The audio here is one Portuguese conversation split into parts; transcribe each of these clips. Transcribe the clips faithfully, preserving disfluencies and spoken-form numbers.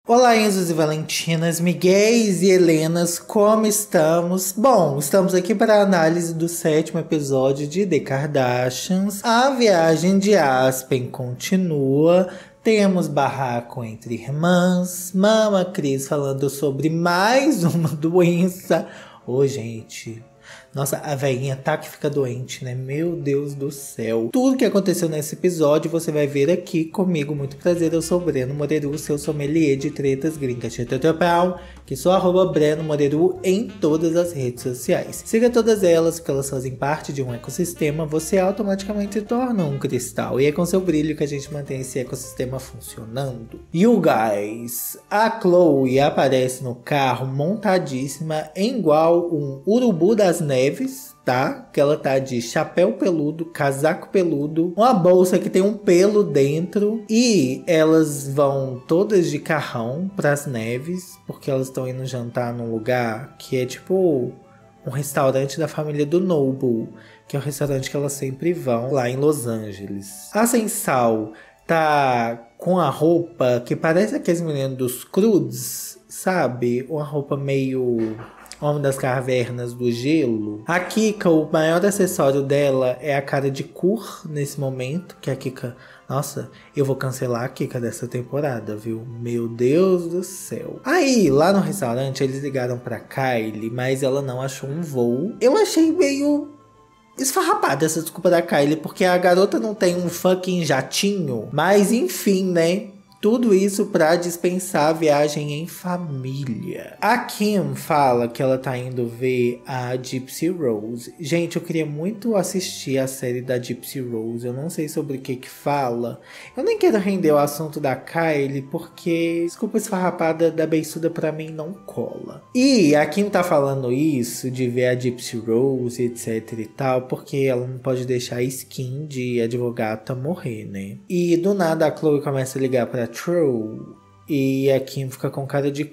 Olá, Enzos e Valentinas, Miguéis e Helenas, como estamos? Bom, estamos aqui para a análise do sétimo episódio de The Kardashians. A viagem de Aspen continua. Temos barraco entre irmãs, Mama Cris falando sobre mais uma doença. Ô, oh, gente... Nossa, a velhinha tá que fica doente, né? Meu Deus do céu. Tudo que aconteceu nesse episódio você vai ver aqui comigo. Muito prazer, eu sou o Breno Moreru, seu sommelier de tretas gringas. Que sou arroba Breno Moreru em todas as redes sociais. Siga todas elas, porque elas fazem parte de um ecossistema. Você automaticamente se torna um cristal. E é com seu brilho que a gente mantém esse ecossistema funcionando. You guys, a Chloe aparece no carro montadíssima em igual um urubu das neves, tá? Que ela tá de chapéu peludo, casaco peludo, uma bolsa que tem um pelo dentro. E elas vão todas de carrão pras neves, porque elas estão indo jantar num lugar que é tipo um restaurante da família do Noble, que é o restaurante que elas sempre vão lá em Los Angeles. A Sensal tá com a roupa que parece aqueles meninos dos Croods, sabe? Uma roupa meio... Homem das Cavernas do Gelo. A Kika, o maior acessório dela é a cara de Kur nesse momento. Que a Kika... Nossa, eu vou cancelar a Kika dessa temporada, viu? Meu Deus do céu. Aí, lá no restaurante, eles ligaram pra Kylie, mas ela não achou um voo. Eu achei meio... esfarrapada essa desculpa da Kylie, porque a garota não tem um fucking jatinho. Mas enfim, né? Tudo isso pra dispensar a viagem em família. A Kim fala que ela tá indo ver a Gypsy Rose. Gente, eu queria muito assistir a série da Gypsy Rose. Eu não sei sobre o que que fala. Eu nem quero render o assunto da Kylie, porque desculpa esfarrapada da beiçuda pra mim não cola. E a Kim tá falando isso, de ver a Gypsy Rose, etc e tal, porque ela não pode deixar a skin de advogata morrer, né? E do nada a Chloe começa a ligar pra True, e a Kim fica com cara de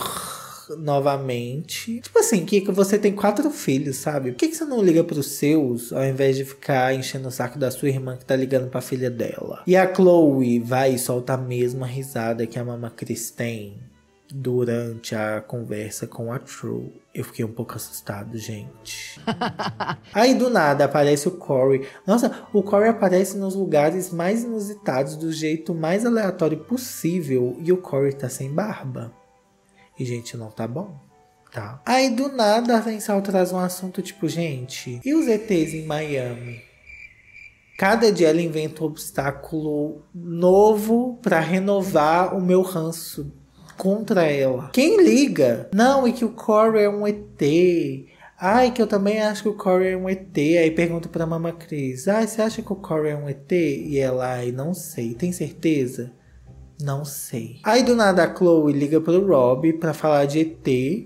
Kur novamente. Tipo assim, Kika, você tem quatro filhos, sabe? Por que, que você não liga pros seus, ao invés de ficar enchendo o saco da sua irmã que tá ligando pra filha dela? E a Chloe vai e solta a mesma risada que a Mama Cris tem durante a conversa com a True. Eu fiquei um pouco assustado, gente. Aí do nada aparece o Corey. Nossa, o Corey aparece nos lugares mais inusitados, do jeito mais aleatório possível. E o Corey tá sem barba. E, gente, não tá bom, tá? Aí do nada a Sensal traz um assunto tipo, gente, e os E Tês em Miami? Cada dia ela inventa um obstáculo novo pra renovar o meu ranço contra ela. Quem liga? Não, e que o Corey é um E T. Ai, que eu também acho que o Corey é um E T. Aí pergunto pra Mama Cris. Ai, você acha que o Corey é um E T? E ela, ai, não sei. Tem certeza? Não sei. Aí do nada a Chloe liga pro Rob pra falar de E T.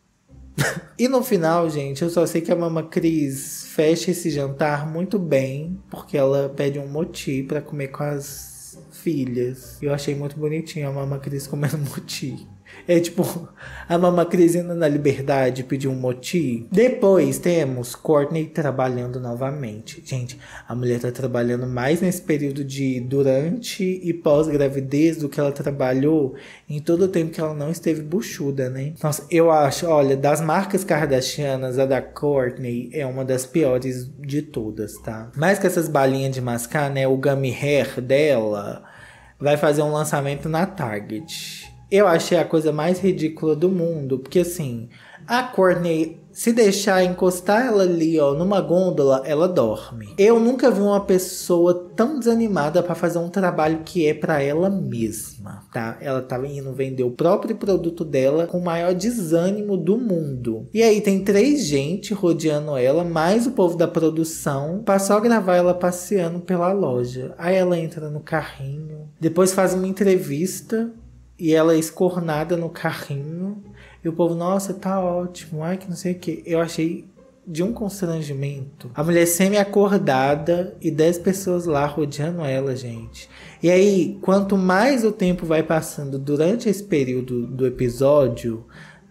E no final, gente, eu só sei que a Mama Cris fecha esse jantar muito bem, porque ela pede um moti pra comer com as filhas. Eu achei muito bonitinho a Mama Cris comendo moti. É tipo, a Mama Cris indo na Liberdade pedir um moti. Depois temos Kourtney trabalhando novamente. Gente, a mulher tá trabalhando mais nesse período de durante e pós-gravidez do que ela trabalhou em todo o tempo que ela não esteve buchuda, né? Nossa, eu acho, olha, das marcas kardashianas, a da Kourtney é uma das piores de todas, tá? Mais que essas balinhas de mascar, né? O Gummy Hair dela vai fazer um lançamento na Target. Eu achei a coisa mais ridícula do mundo, porque assim, a Kourtney, se deixar encostar ela ali, ó, numa gôndola, ela dorme. Eu nunca vi uma pessoa tão desanimada pra fazer um trabalho que é pra ela mesma, tá? Ela tava indo vender o próprio produto dela com o maior desânimo do mundo. E aí tem três gente rodeando ela, mais o povo da produção, pra só gravar ela passeando pela loja. Aí ela entra no carrinho, depois faz uma entrevista e ela é escornada no carrinho. E o povo, nossa, tá ótimo. Ai, que não sei o que. Eu achei de um constrangimento. A mulher semi-acordada e dez pessoas lá rodeando ela, gente. E aí, quanto mais o tempo vai passando durante esse período do episódio,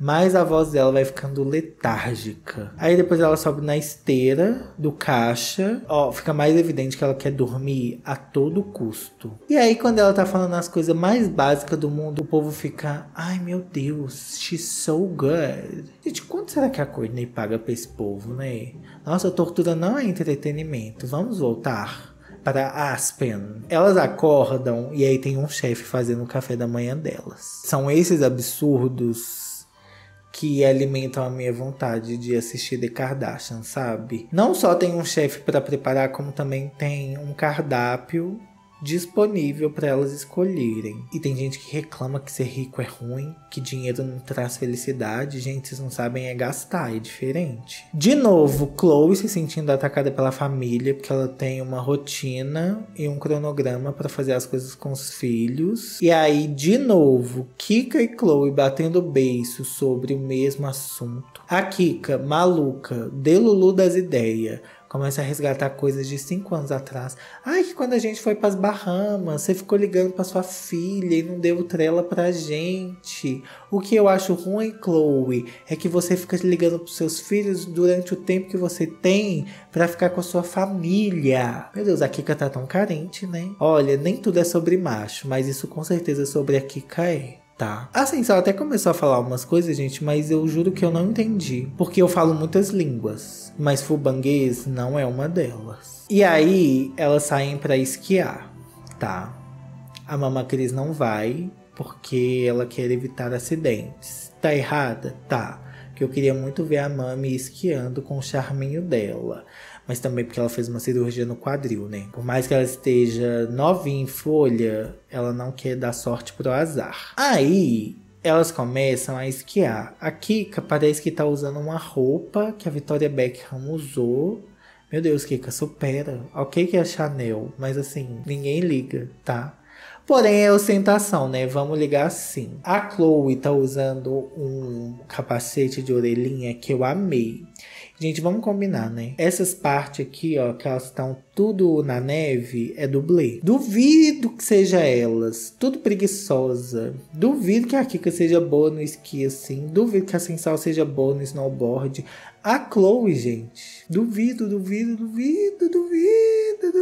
mais a voz dela vai ficando letárgica. Aí depois ela sobe na esteira do caixa. Ó, fica mais evidente que ela quer dormir a todo custo. E aí quando ela tá falando as coisas mais básicas do mundo, o povo fica, ai meu Deus, she's so good. Gente, quanto será que a Courtney paga pra esse povo, né? Nossa, tortura não é entretenimento. Vamos voltar para Aspen. Elas acordam e aí tem um chefe fazendo o café da manhã delas. São esses absurdos que alimentam a minha vontade de assistir The Kardashians, sabe? Não só tem um chefe para preparar, como também tem um cardápio disponível para elas escolherem. E tem gente que reclama que ser rico é ruim, que dinheiro não traz felicidade. Gente, vocês não sabem é gastar, é diferente. De novo, Khloe se sentindo atacada pela família, porque ela tem uma rotina e um cronograma para fazer as coisas com os filhos. E aí, de novo, Kika e Khloe batendo beiço sobre o mesmo assunto. A Kika, maluca, delulu das ideias, começa a resgatar coisas de cinco anos atrás. Ai, que quando a gente foi pras Bahamas, você ficou ligando pra sua filha e não deu trela pra gente. O que eu acho ruim, Khloe, é que você fica ligando pros seus filhos durante o tempo que você tem pra ficar com a sua família. Meu Deus, a Kika tá tão carente, né? Olha, nem tudo é sobre macho, mas isso com certeza sobre a Kika é. Tá. Assim, ela até começou a falar umas coisas, gente, mas eu juro que eu não entendi. Porque eu falo muitas línguas, mas fubanguês não é uma delas. E aí, elas saem pra esquiar, tá? A Mama Kris não vai, porque ela quer evitar acidentes. Tá errada? Tá. Porque eu queria muito ver a Mami esquiando com o charminho dela. Mas também porque ela fez uma cirurgia no quadril, né? Por mais que ela esteja novinha em folha, ela não quer dar sorte pro azar. Aí, elas começam a esquiar. A Kika parece que tá usando uma roupa que a Victoria Beckham usou. Meu Deus, Kika, supera. Ok que é Chanel, mas assim, ninguém liga, tá? Porém, é ostentação, né? Vamos ligar assim. A Khloe tá usando um capacete de orelhinha que eu amei. Gente, vamos combinar, né? Essas partes aqui, ó, que elas estão tudo na neve, é dublê. Duvido que seja elas. Tudo preguiçosa. Duvido que a Kika seja boa no esqui, assim. Duvido que a Sensal seja boa no snowboard. A Khloe, gente. Duvido, duvido, duvido, duvido,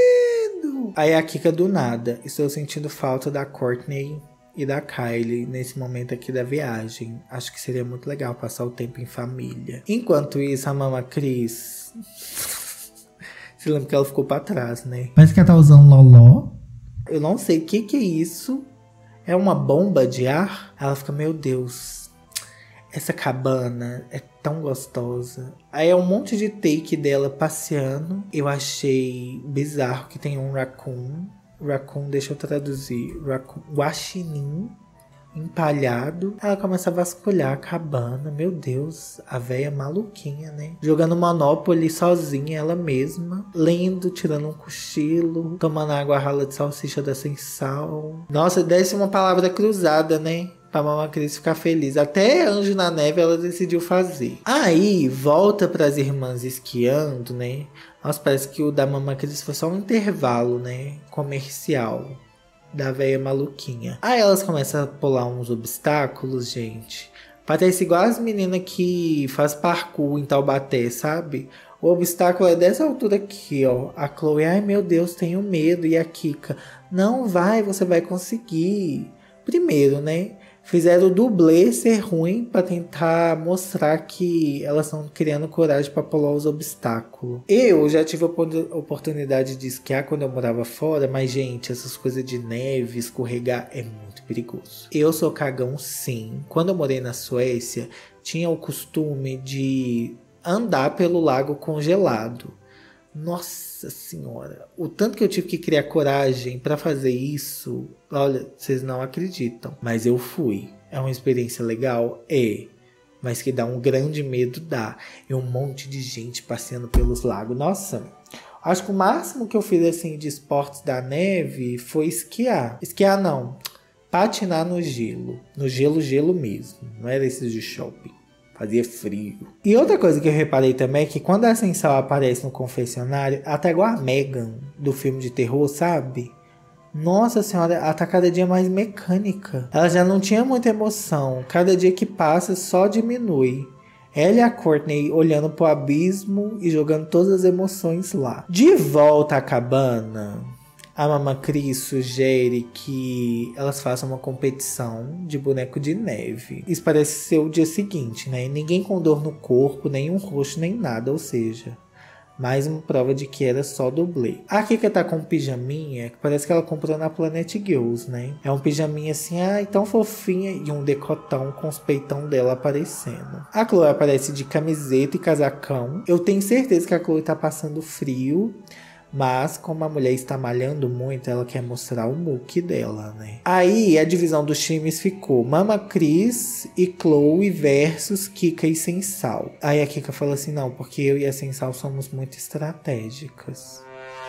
duvido. Aí a Kika do nada. Estou sentindo falta da Kourtney e da Kylie nesse momento aqui da viagem. Acho que seria muito legal passar o tempo em família. Enquanto isso, a Mama Kris... Você lembra que ela ficou pra trás, né? Parece que ela tá usando loló. Eu não sei o que que é isso. É uma bomba de ar? Ela fica, meu Deus, essa cabana é tão gostosa. Aí é um monte de take dela passeando. Eu achei bizarro que tem um raccoon. Raccoon, deixa eu traduzir. Raccoon, guaxinim empalhado. Ela começa a vasculhar a cabana. Meu Deus, a véia maluquinha, né? Jogando Monopoly sozinha, ela mesma. Lendo, tirando um cochilo. Tomando água rala de salsicha da sem sal. Nossa, desce uma palavra cruzada, né? Pra Mama Kris ficar feliz. Até Anjo na Neve ela decidiu fazer. Aí, volta pras irmãs esquiando, né? Nossa, parece que o da Mama Kris foi só um intervalo, né? Comercial. Da véia maluquinha. Aí elas começam a pular uns obstáculos, gente. Parece igual as meninas que faz parkour em Taubaté, sabe? O obstáculo é dessa altura aqui, ó. A Khloe, ai meu Deus, tenho medo. E a Kika, não vai, você vai conseguir. Primeiro, né? Fizeram o dublê ser ruim pra tentar mostrar que elas estão criando coragem pra pular os obstáculos. Eu já tive a oportunidade de esquiar quando eu morava fora, mas, gente, essas coisas de neve, escorregar, é muito perigoso. Eu sou cagão, sim. Quando eu morei na Suécia, tinha o costume de andar pelo lago congelado. Nossa senhora, o tanto que eu tive que criar coragem pra fazer isso, olha, vocês não acreditam, mas eu fui. É uma experiência legal? É, mas que dá um grande medo, dá. E um monte de gente passeando pelos lagos. Nossa, acho que o máximo que eu fiz assim de esportes da neve foi esquiar. Esquiar não, patinar no gelo. No gelo, gelo mesmo, não era esses de shopping. Fazia frio. E outra coisa que eu reparei também é que quando a Sensal aparece no confessionário, até igual a Megan do filme de terror, sabe? Nossa senhora, ela tá cada dia mais mecânica. Ela já não tinha muita emoção. Cada dia que passa só diminui. Ela e a Courtney olhando pro abismo e jogando todas as emoções lá. De volta à cabana, a Mama Cris sugere que elas façam uma competição de boneco de neve. Isso parece ser o dia seguinte, né? Ninguém com dor no corpo, nenhum roxo, nem nada, ou seja... mais uma prova de que era só dublê. A Kika tá com um pijaminha que parece que ela comprou na Planet Girls, né? É um pijaminha assim, ai, tão fofinha, e um decotão com os peitão dela aparecendo. A Chloe aparece de camiseta e casacão. Eu tenho certeza que a Chloe tá passando frio, mas como a mulher está malhando muito, ela quer mostrar o muque dela, né? Aí a divisão dos times ficou Mama Cris e Chloe versus Kika e Sensal. Aí a Kika falou assim, não, porque eu e a Sensal somos muito estratégicas.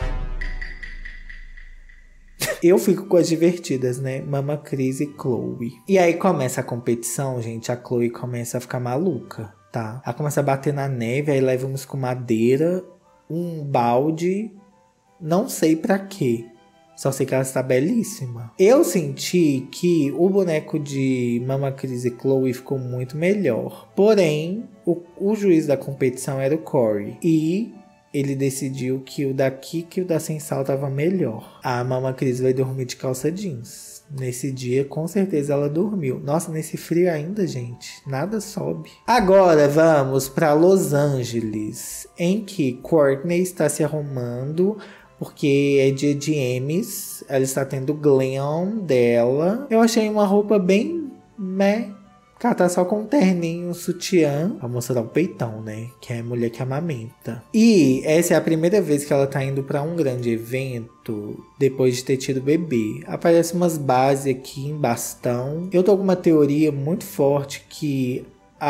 Eu fico com as divertidas, né? Mama Cris e Chloe. E aí começa a competição, gente. A Chloe começa a ficar maluca, tá? Ela começa a bater na neve, aí leva uma escumadeira, um balde... não sei pra quê. Só sei que ela está belíssima. Eu senti que o boneco de Mama Cris e Chloe ficou muito melhor. Porém, o, o juiz da competição era o Corey. E ele decidiu que o da Kika e o da Sensal tava melhor. A Mama Cris vai dormir de calça jeans. Nesse dia, com certeza ela dormiu. Nossa, nesse frio ainda, gente. Nada sobe. Agora vamos para Los Angeles, em que Courtney está se arrumando... porque é dia de Emmys, ela está tendo o glam dela. Eu achei uma roupa bem meh. Ela tá só com um terninho, um sutiã, pra mostrar o peitão, né? Que é a mulher que amamenta. E essa é a primeira vez que ela tá indo pra um grande evento depois de ter tido bebê. Aparece umas bases aqui em bastão. Eu tô com uma teoria muito forte que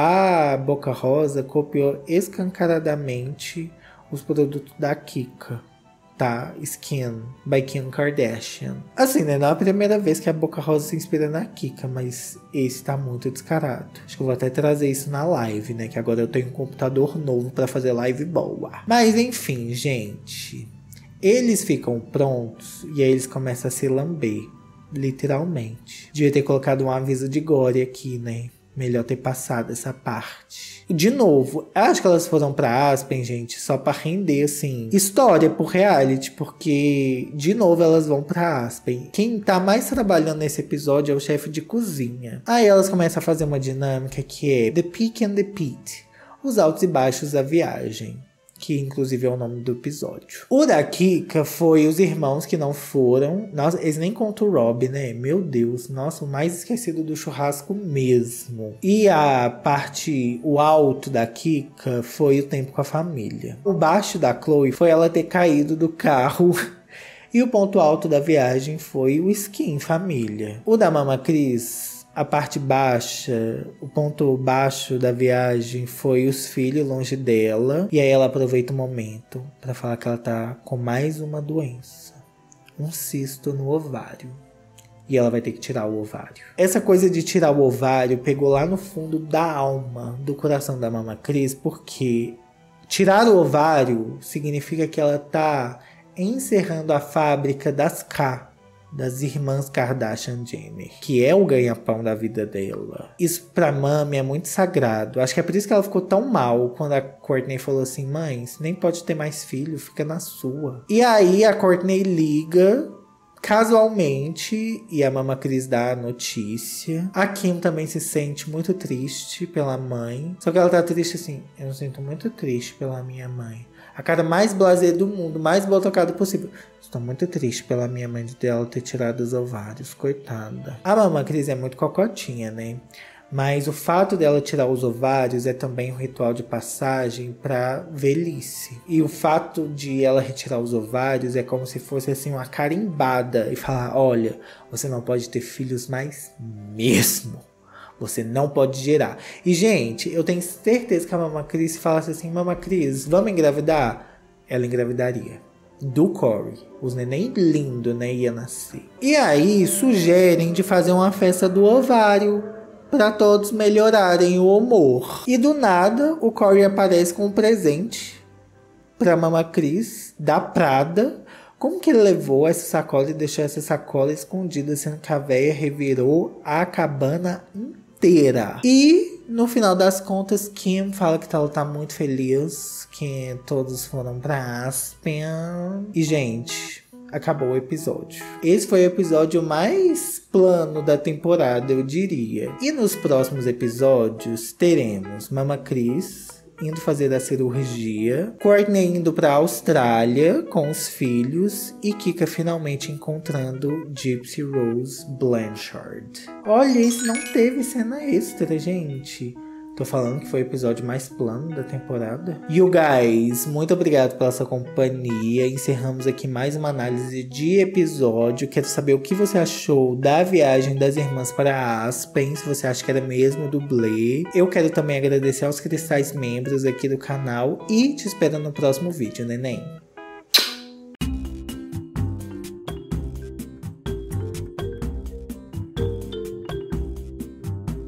a Boca Rosa copiou escancaradamente os produtos da Kika. Tá, Skin, by Kim Kardashian. Assim, né, não é a primeira vez que a Boca Rosa se inspira na Kika, mas esse tá muito descarado. Acho que eu vou até trazer isso na live, né, que agora eu tenho um computador novo pra fazer live boa. Mas enfim, gente, eles ficam prontos e aí eles começam a se lamber, literalmente. Devia ter colocado um aviso de gore aqui, né. Melhor ter passado essa parte. De novo, acho que elas foram pra Aspen, gente, só pra render, assim, história pro reality, porque, de novo, elas vão pra Aspen. Quem tá mais trabalhando nesse episódio é o chefe de cozinha. Aí elas começam a fazer uma dinâmica que é The Peak and the Pit, os altos e baixos da viagem. Que inclusive é o nome do episódio. O da Kika foi os irmãos que não foram. Nossa, eles nem contam o Rob, né? Meu Deus, nossa, o mais esquecido do churrasco mesmo. E a parte, o alto da Kika foi o tempo com a família. O baixo da Chloe foi ela ter caído do carro. E o ponto alto da viagem foi o skin família. O da Mama Cris... a parte baixa, o ponto baixo da viagem foi os filhos longe dela. E aí ela aproveita o momento para falar que ela tá com mais uma doença. Um cisto no ovário. E ela vai ter que tirar o ovário. Essa coisa de tirar o ovário pegou lá no fundo da alma, do coração da Mama Cris. Porque tirar o ovário significa que ela tá encerrando a fábrica das K. Das irmãs Kardashian Jenner, que é o ganha-pão da vida dela. Isso pra Mami é muito sagrado. Acho que é por isso que ela ficou tão mal quando a Courtney falou assim: mãe, você nem pode ter mais filho, fica na sua. E aí a Courtney liga casualmente e a Mama Cris dá a notícia. A Kim também se sente muito triste pela mãe. Só que ela tá triste assim: eu me sinto muito triste pela minha mãe. A cara mais blasé do mundo, mais botocada possível. Estou muito triste pela minha mãe de dela ter tirado os ovários, coitada. A Mama Cris é muito cocotinha, né? Mas o fato dela tirar os ovários é também um ritual de passagem pra velhice. E o fato de ela retirar os ovários é como se fosse assim uma carimbada e falar: olha, você não pode ter filhos mais mesmo. Você não pode gerar. E, gente, eu tenho certeza que a Mama Cris, se falasse assim: Mama Cris, vamos engravidar? Ela engravidaria. Do Corey. Os neném lindo, né? Ia nascer. E aí, sugerem de fazer uma festa do ovário. Pra todos melhorarem o humor. E do nada, o Corey aparece com um presente pra Mama Cris, da Prada, Como que ele levou essa sacola e deixou essa sacola escondida, sendo que a véia revirou a cabana inteira? E no final das contas, Kim fala que ela tá muito feliz, que todos foram pra Aspen. E, gente, acabou o episódio. Esse foi o episódio mais plano da temporada, eu diria. E nos próximos episódios, teremos Mama Chris indo fazer a cirurgia, Courtney indo pra Austrália com os filhos e Kika finalmente encontrando Gypsy Rose Blanchard. Olha, esse não teve cena extra, gente. Tô falando que foi o episódio mais plano da temporada. You guys, muito obrigado pela sua companhia. Encerramos aqui mais uma análise de episódio. Quero saber o que você achou da viagem das irmãs para Aspen. Se você acha que era mesmo dublê. Eu quero também agradecer aos cristais membros aqui do canal. E te espero no próximo vídeo, neném.